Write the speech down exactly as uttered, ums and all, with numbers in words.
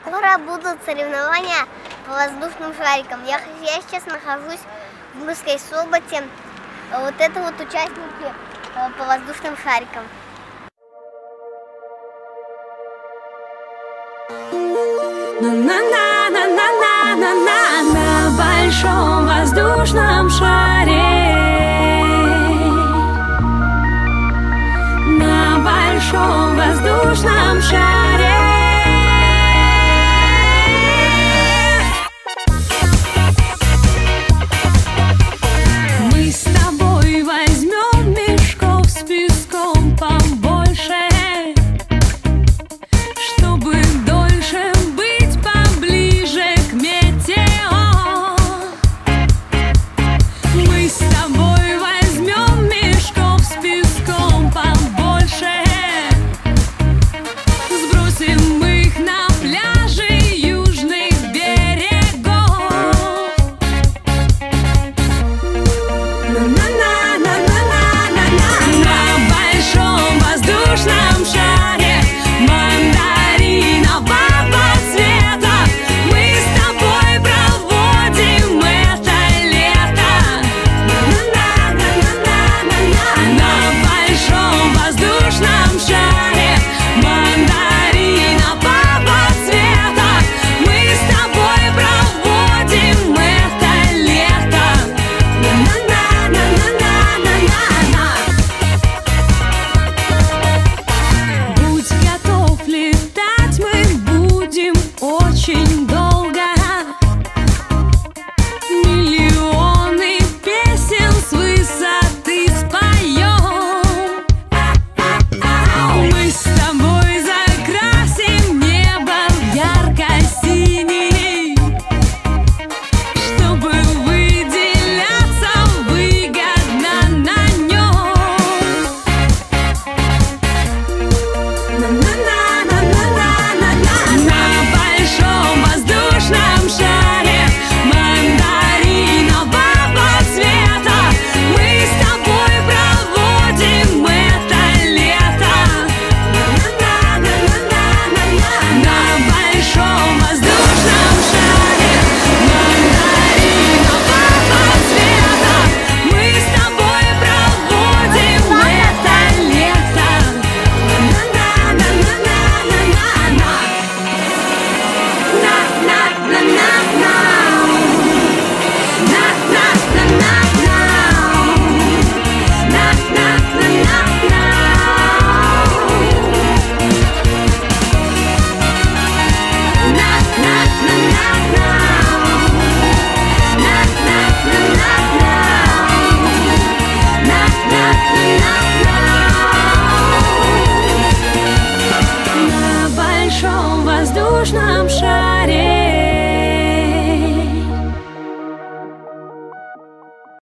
Скоро будут соревнования по воздушным шарикам. Я, я сейчас нахожусь в Мырской Соботе. Вот это вот участники по воздушным шарикам. На-на-на-на-на-на-на-на на большом воздушном шаре, на большом воздушном шаре. Мы с тобой возьмем мешков с песком побольше, чтобы дольше быть поближе к метео. Мы с тобой возьмем мешков с песком побольше, сбросим их на пляжи южных берегов. На большом воздушном шаре мандаринового цвета мы с тобой проводим это лето. На большом воздушном шаре мандаринового цвета мы с тобой проводим это лето. Будь готов летать, мы будем очень